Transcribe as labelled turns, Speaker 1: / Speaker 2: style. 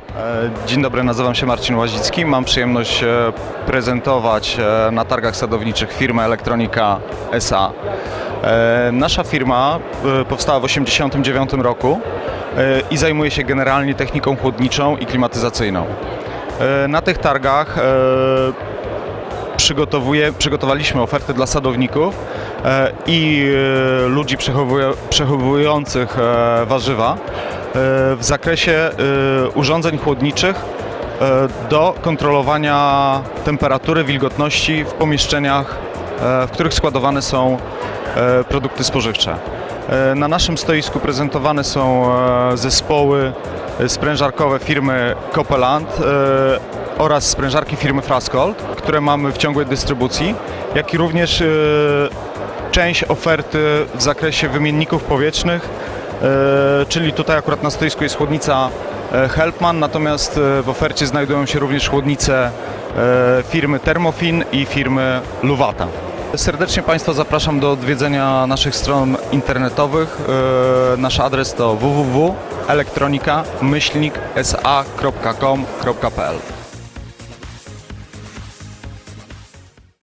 Speaker 1: Dzień dobry, nazywam się Marcin Łazicki. Mam przyjemność prezentować na targach sadowniczych firmę Elektronika SA. Nasza firma powstała w 1989 roku i zajmuje się generalnie techniką chłodniczą i klimatyzacyjną. Na tych targach przygotowaliśmy oferty dla sadowników i ludzi przechowujących warzywa w zakresie urządzeń chłodniczych do kontrolowania temperatury, wilgotności w pomieszczeniach, w których składowane są produkty spożywcze. Na naszym stoisku prezentowane są zespoły sprężarkowe firmy Copeland oraz sprężarki firmy Frascold, które mamy w ciągłej dystrybucji, jak i również część oferty w zakresie wymienników powietrznych, czyli tutaj akurat na stoisku jest chłodnica Helpman, natomiast w ofercie znajdują się również chłodnice firmy Thermofin i firmy Luwata. Serdecznie Państwa zapraszam do odwiedzenia naszych stron internetowych. Nasz adres to www.elektronika-sa.com.pl.